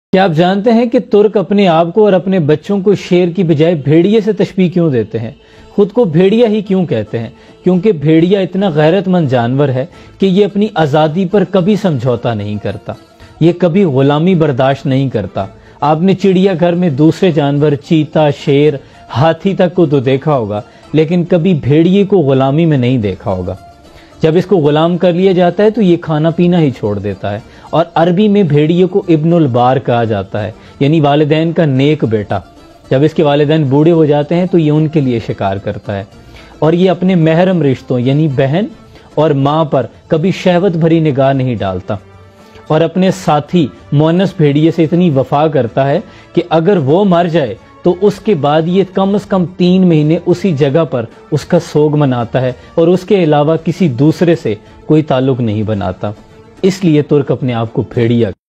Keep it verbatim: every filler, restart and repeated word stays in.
क्या आप जानते हैं कि तुर्क अपने आप को और अपने बच्चों को शेर की बजाय भेड़िए से तशबीह क्यों देते हैं? खुद को भेड़िया ही क्यों कहते हैं? क्योंकि भेड़िया इतना गैरतमंद जानवर है कि ये अपनी आज़ादी पर कभी समझौता नहीं करता, ये कभी गुलामी बर्दाश्त नहीं करता। आपने चिड़ियाघर में दूसरे जानवर चीता, शेर, हाथी तक को तो देखा होगा, लेकिन कभी भेड़िए को गुलामी में नहीं देखा होगा। जब इसको गुलाम कर लिया जाता है तो ये खाना पीना ही छोड़ देता है। और अरबी में भेड़िए को इब्नुल बार कहा जाता है, यानी वालिदैन का नेक बेटा। जब इसके वालिदैन बूढ़े हो जाते हैं तो ये उनके लिए शिकार करता है। और ये अपने महरम रिश्तों यानी बहन और माँ पर कभी शहवत भरी निगाह नहीं डालता। और अपने साथी मोनस भेड़िए से इतनी वफा करता है कि अगर वो मर जाए तो उसके बाद ये कम से कम तीन महीने उसी जगह पर उसका सोग मनाता है और उसके अलावा किसी दूसरे से कोई ताल्लुक नहीं बनाता। इसलिए तुर्क अपने आप को भेड़िया